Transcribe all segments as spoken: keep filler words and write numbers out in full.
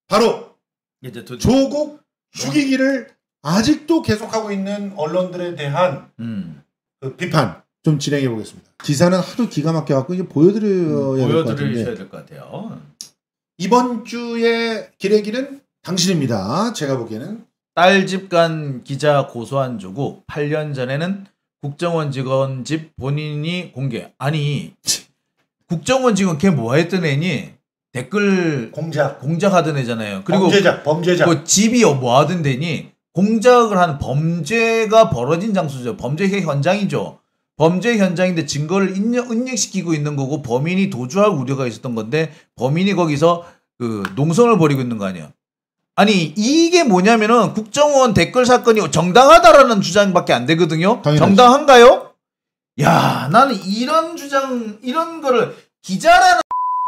바로 조국 죽이기를 아직도 계속하고 있는 언론들에 대한 음. 그 비판 좀 진행해 보겠습니다. 기사는 하도 기가 막혀갖고 이제 보여드려야 될 것 같은데. 보여드리셔야 될 것 같아요. 이번 주의 기레기는 당신입니다. 제가 보기에는. 딸 집 간 기자 고소한 조국. 팔 년 전에는 국정원 직원 집 본인이 공개. 아니 국정원 직원 걔 뭐 했던 애니? 댓글 공작 공작하던 애잖아요. 그리고 범죄자 범죄자. 그 집이 뭐 하던 데니? 공작을 한 범죄가 벌어진 장소죠. 범죄 현장이죠. 범죄 현장인데 증거를 인력, 은닉시키고 있는 거고 범인이 도주할 우려가 있었던 건데 범인이 거기서 그 농성을 벌이고 있는 거 아니야. 아니 이게 뭐냐면은 국정원 댓글 사건이 정당하다라는 주장밖에 안 되거든요. 당연하지. 정당한가요? 야 나는 이런 주장 이런 거를 기자라는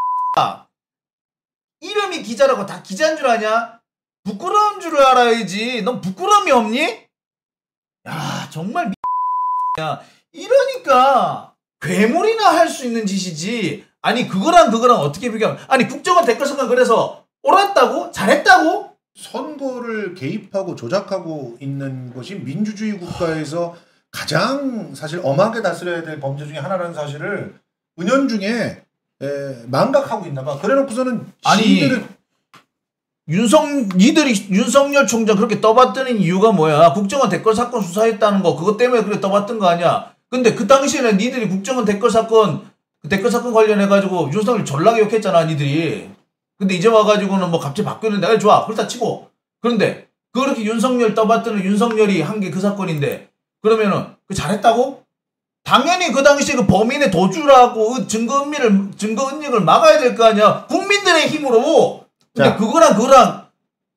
이름이 기자라고 다 기자인 줄 아냐? 부끄러운 줄 알아야지. 넌 부끄러움이 없니? 야 정말 야 이러니까 괴물이나 할 수 있는 짓이지. 아니 그거랑 그거랑 어떻게 비교하면 아니 국정원 댓글 사건 그래서 옳았다고? 잘했다고? 선거를 개입하고 조작하고 있는 것이 민주주의 국가에서 가장 사실 엄하게 다스려야 될 범죄 중에 하나라는 사실을 은연중에 에, 망각하고 있나 봐. 그래놓고서는 지들은 윤석 니들이 윤석열 총장 그렇게 떠받드는 이유가 뭐야? 국정원 댓글 사건 수사했다는 거 그것 때문에 그렇게 떠받든 거 아니야? 근데 그 당시에는 니들이 국정원 댓글 사건 그 댓글 사건 관련해 가지고 윤석열 졸라게 욕했잖아 니들이. 근데 이제 와가지고는 뭐 갑자기 바뀌었는데 아 좋아 그렇다 치고. 그런데 그렇게 윤석열 떠받드는 윤석열이 한 게 그 사건인데 그러면은 그 잘했다고? 당연히 그 당시에 그 범인의 도주라고 증거 은밀을 증거 은닉을 막아야 될 거 아니야. 국민들의 힘으로. 근데 자, 그거랑 그거랑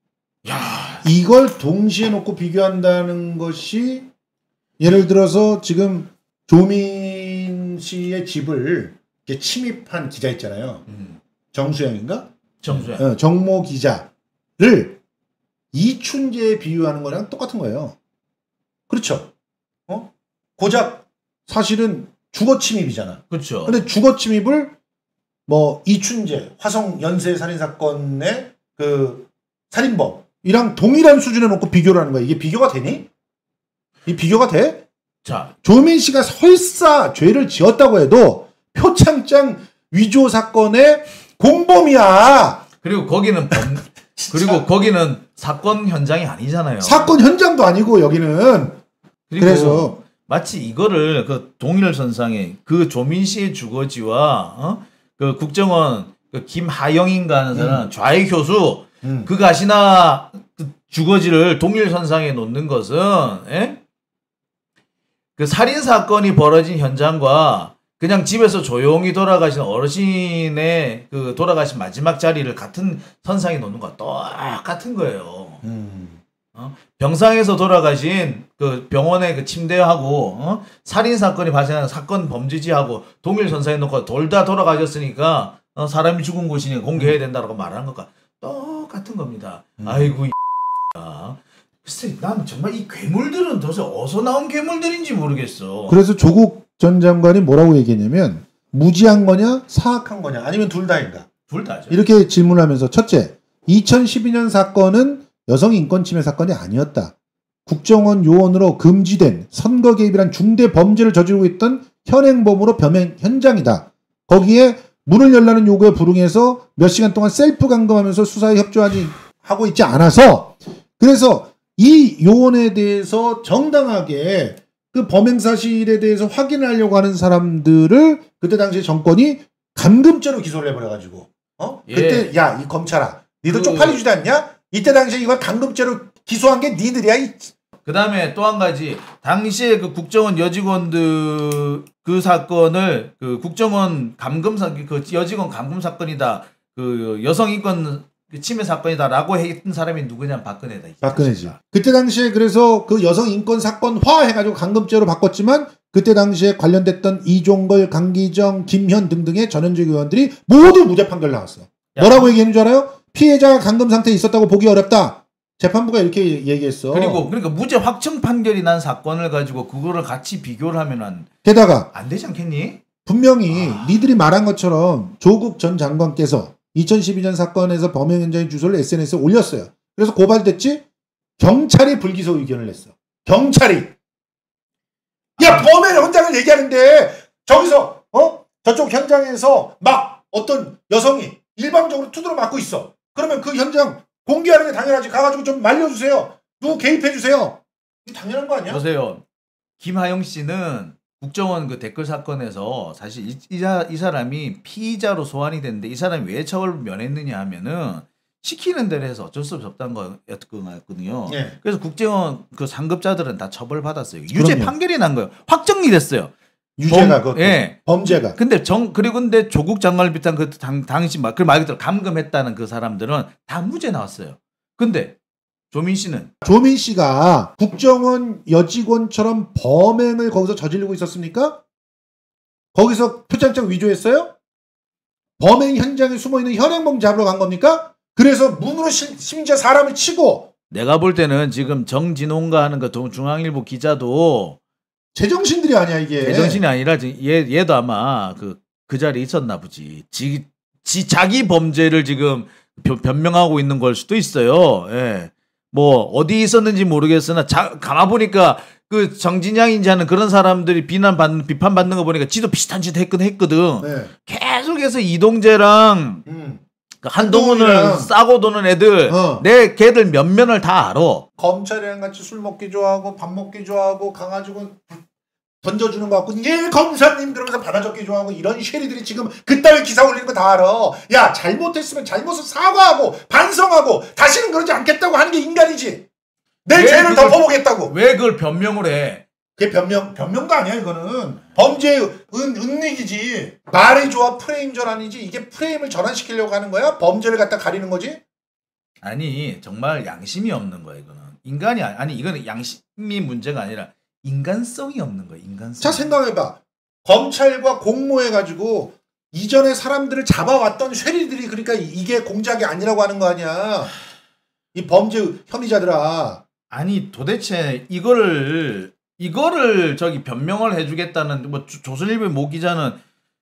야 이걸 동시에 놓고 비교한다는 것이 예를 들어서 지금 조민 씨의 집을 이렇게 침입한 기자 있잖아요. 음. 정수영인가? 정수영. 어, 정모 기자를 이춘재에 비유하는 거랑 똑같은 거예요. 그렇죠? 어? 고작 사실은 주거 침입이잖아. 그렇죠. 근데 주거 침입을 뭐 이춘재 화성 연쇄 살인 사건의 그 살인범이랑 동일한 수준에 놓고 비교를 하는 거야. 이게 비교가 되니? 이 비교가 돼? 자, 조민 씨가 설사 죄를 지었다고 해도 표창장 위조 사건의 공범이야. 그리고 거기는 범, 그리고 거기는 사건 현장이 아니잖아요. 사건 현장도 아니고 여기는. 그래서 마치 이거를 그 동일선상에 그 조민 씨의 주거지와 어? 그 국정원 그 김하영인가 하는 사람 음. 좌익 교수 음. 그 가시나 그 주거지를 동일선상에 놓는 것은 에? 그 살인 사건이 벌어진 현장과 그냥 집에서 조용히 돌아가신 어르신의 그 돌아가신 마지막 자리를 같은 선상에 놓는 거 똑같은 거예요. 음. 어? 병상에서 돌아가신 그 병원의 그 침대하고 어? 살인 사건이 발생한 사건 범죄지하고 동일 선상에 놓고 둘 다 돌아가셨으니까 어? 사람이 죽은 곳이니 공개해야 된다라고 말하는 것과 똑같은 겁니다. 음. 아이고 이 글쎄 난 정말 이 괴물들은 도대체 어디서 나온 괴물들인지 모르겠어. 그래서 조국 전 장관이 뭐라고 얘기했냐면 무지한 거냐 사악한 거냐 아니면 둘 다인가. 둘 다죠. 이렇게 질문하면서 첫째 이천십이 년 사건은 여성 인권 침해 사건이 아니었다. 국정원 요원으로 금지된 선거 개입이란 중대 범죄를 저지르고 있던 현행범으로 범행 현장이다. 거기에 문을 열라는 요구에 불응해서 몇 시간 동안 셀프 감금하면서 수사에 협조하지 하고 있지 않아서 그래서 이 요원에 대해서 정당하게 그 범행 사실에 대해서 확인하려고 하는 사람들을 그때 당시 정권이 감금죄로 기소를 해버려가지고 어 예. 그때 야 이 검찰아 니도 그... 쪽팔리지도 않냐? 이때 당시에 이걸 감금죄로 기소한 게 니들이야. 이... 그 다음에 또 한 가지 당시에 그 국정원 여직원들 그 사건을 그 국정원 감금 사 그 여직원 감금 사건이다 그 여성 인권 침해 사건이다라고 했던 사람이 누구냐면 박근혜다. 박근혜지. 그때 당시에 그래서 그 여성 인권 사건화 해가지고 감금죄로 바꿨지만 그때 당시에 관련됐던 이종걸, 강기정, 김현 등등의 전현직 의원들이 모두 무죄 판결 나왔어. 야. 뭐라고 얘기하는 줄 알아요? 피해자가 감금 상태에 있었다고 보기 어렵다. 재판부가 이렇게 얘기했어. 그리고 그러니까 무죄 확정 판결이 난 사건을 가지고 그거를 같이 비교를 하면은 게다가 안 되지 않겠니? 분명히 아... 니들이 말한 것처럼 조국 전 장관께서 이천십이 년 사건에서 범행 현장의 주소를 에스엔에스에 올렸어요. 그래서 고발됐지? 경찰이 불기소 의견을 냈어. 경찰이. 야, 범행 현장을 얘기하는데 저기서 어? 저쪽 현장에서 막 어떤 여성이 일방적으로 투드러 맞고 있어. 그러면 그 현장 공개하는 게 당연하지. 가가지고 좀 말려주세요. 누구 개입해주세요. 이게 당연한 거 아니야? 보세요. 김하영 씨는 국정원 그 댓글 사건에서 사실 이, 이, 이 사람이 피의자로 소환이 됐는데 이 사람이 왜 처벌을 면했느냐 하면은 시키는 대로 해서 어쩔 수 없었던 거였거든요. 네. 그래서 국정원 그 상급자들은 다 처벌받았어요. 유죄 그럼요. 판결이 난 거예요. 확정이 됐어요. 유죄가 그 예. 범죄가. 근데 정 그리고 근데 조국 장관을 비롯한 그 당, 당시 막 그 말 그대로 감금했다는 그 사람들은 다 무죄 나왔어요. 근데 조민 씨는 조민 씨가 국정원 여직원처럼 범행을 거기서 저지르고 있었습니까? 거기서 표창장 위조했어요? 범행 현장에 숨어있는 현행범 잡으러 간 겁니까? 그래서 문으로 시, 심지어 사람을 치고. 내가 볼 때는 지금 정진홍가 하는 그 중앙일보 기자도 제정신들이 아니야 이게. 제정신이 아니라 얘, 얘도 아마 그, 그 자리에 있었나 보지. 지, 지 자기 범죄를 지금 변명하고 있는 걸 수도 있어요. 예. 뭐 어디 있었는지 모르겠으나 자, 가만 보니까 그 정진양인지 하는 그런 사람들이 비난받는 비판받는 거 보니까 지도 비슷한 짓 했거든 했거든. 네. 계속해서 이동재랑 음. 그 한동훈을 한동훈이랑. 싸고 도는 애들 어. 내 걔들 면면을 다 알아. 검찰이랑 같이 술 먹기 좋아하고 밥 먹기 좋아하고 강아지고 던져주는 거 같고 예 검사님 그러면서 받아 적기 좋아하고 이런 쉐리들이 지금 그따위 기사 올리는 거 다 알아. 야 잘못했으면 잘못을 사과하고 반성하고 다시는 그러지 않겠다고 하는 게 인간이지. 내 죄를 덮어보겠다고. 왜 그걸 변명을 해? 그게 변명 변명도 아니야 이거는. 범죄의 은, 은닉이지. 말이 좋아 프레임 전환이지. 이게 프레임을 전환시키려고 하는 거야? 범죄를 갖다 가리는 거지? 아니 정말 양심이 없는 거야 이거는. 인간이 아니, 아니 이거는 양심이 문제가 아니라 인간성이 없는 거야. 인간성. 자 생각해봐. 검찰과 공모해가지고 이전에 사람들을 잡아왔던 쉐리들이 그러니까 이게 공작이 아니라고 하는 거 아니야. 이 범죄 혐의자들아. 아니 도대체 이거를 이거를 저기 변명을 해주겠다는 뭐 조선일보 모 기자는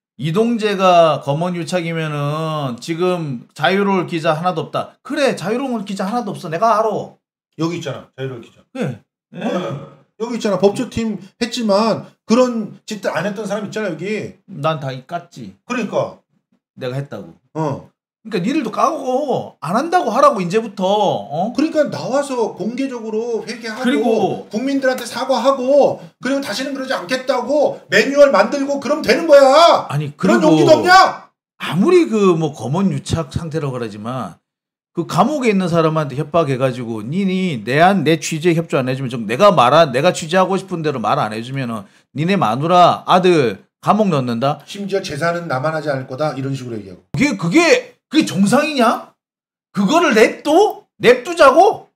이동재가 검언 유착이면은 지금 자유로울 기자 하나도 없다. 그래 자유로운 기자 하나도 없어. 내가 알아. 여기 있잖아 자유로울 기자. 네. 네. 어, 여기 있잖아 법조팀 했지만 그런 짓들 안 했던 사람 있잖아 여기. 난 다 깠지. 그러니까 내가 했다고. 어. 그러니까 니들도 까고 안 한다고 하라고 이제부터. 어? 그러니까 나와서 공개적으로 회개하고 그리고 국민들한테 사과하고 그리고 다시는 그러지 않겠다고 매뉴얼 만들고 그럼 되는 거야. 아니 그런 용기도 없냐? 아무리 그 뭐 검언 유착 상태라고 그러지만 그 감옥에 있는 사람한테 협박해가지고 니니 내한 내 취재 협조 안 해주면 좀 내가 말한 내가 취재하고 싶은 대로 말 안 해주면은 니네 마누라 아들 감옥 넣는다. 심지어 재산은 나만 하지 않을 거다 이런 식으로 얘기하고. 그게 그게 그게 정상이냐? 그거를 냅둬? 냅두자고?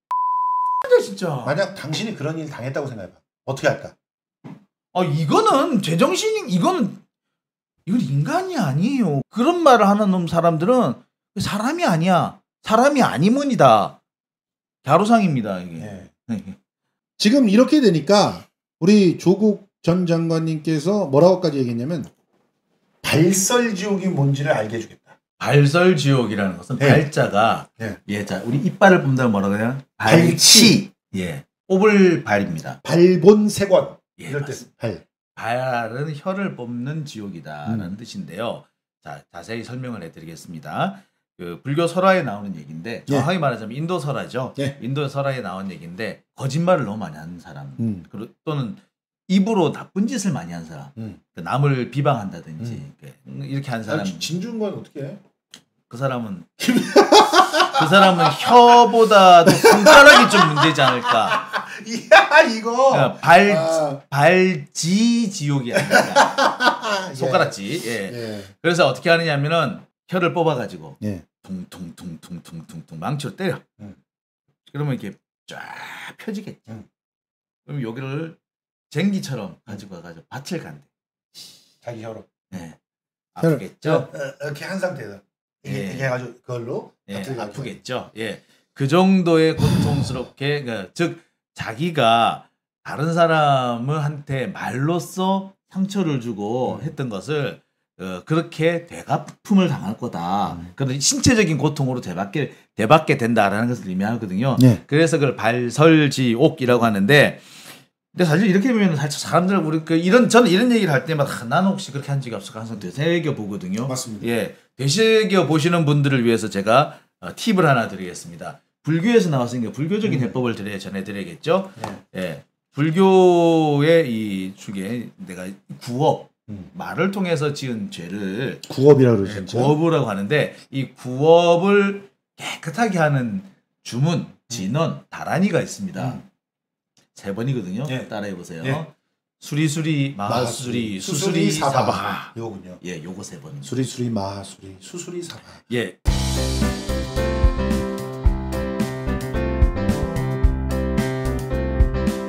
진짜. 만약 당신이 그런 일 당했다고 생각해봐. 어떻게 할까? 아 이거는 제정신이 이거는 이건 인간이 아니에요. 그런 말을 하는 놈 사람들은 사람이 아니야. 사람이 아니문이다. 갸루상입니다 이게. 네. 지금 이렇게 되니까 우리 조국 전 장관님께서 뭐라고까지 얘기했냐면 발설지옥이 뭔지를 알게 해주겠다. 발설지옥이라는 것은 네. 발자가 네. 예, 자 우리 이빨을 뽑는다면 뭐라고 해요? 발치. 발치. 예, 뽑을 발입니다. 발본색원. 예, 이럴 때 발. 발은 혀를 뽑는 지옥이다라는 음. 뜻인데요. 자 자세히 설명을 해드리겠습니다. 그 불교 설화에 나오는 얘기인데 정확하게 예. 말하자면 인도 설화죠. 예. 인도 설화에 나온 얘기인데 거짓말을 너무 많이 하는 사람 음. 또는 입으로 나쁜 짓을 많이 한 사람, 음. 남을 비방한다든지 음. 이렇게 한 사람. 진주인 건 어떻게 해? 그 사람은 그 사람은 혀보다도 손가락이 좀 문제지 않을까. 이야 이거 발 아. 발지 지옥이 아닐까. 손가락지. 예. 예. 그래서 어떻게 하느냐면은 혀를 뽑아가지고 예. 퉁퉁퉁퉁퉁퉁퉁 망치로 때려. 음. 그러면 이렇게 쫙 펴지겠죠. 음. 그럼 여기를 쟁기처럼 가지고 와가지고 밭을 간대. 자기 혀로. 네. 아프겠죠. 어, 어, 이렇게 한 상태에서 이렇게, 예. 이렇게 해가지고 그걸로. 예. 아프겠죠. 예. 그 정도의 고통스럽게, 그러니까 즉 자기가 다른 사람한테 말로써 상처를 주고 음. 했던 것을 어, 그렇게 대가품을 당할 거다. 음. 그런 신체적인 고통으로 대받게 대받게 된다라는 것을 의미하거든요. 네. 그래서 그걸 발설지옥이라고 하는데, 근데 사실 이렇게 보면 사실 사람들 우리 그 이런 저는 이런 얘기를 할 때마다 아, 나는 혹시 그렇게 한 적이 없을까 항상 되새겨 보거든요. 맞습니다. 예, 되새겨 보시는 분들을 위해서 제가 어, 팁을 하나 드리겠습니다. 불교에서 나왔으니까 불교적인 음. 해법을 드려 전해드려야겠죠. 네. 예, 불교의 이 축에 내가 구업 음. 말을 통해서 지은 죄를 구업이라고 그러죠. 예, 구업이라고 하는데 이 구업을 깨끗하게 하는 주문, 진원, 다란이가 있습니다. 음. 세 번이거든요. 네. 따라해 보세요. 네. 수리수리 마수리 수수리 사바. 요군요. 예, 요거 세 번. 수리수리 마수리 수수리 사바. 예.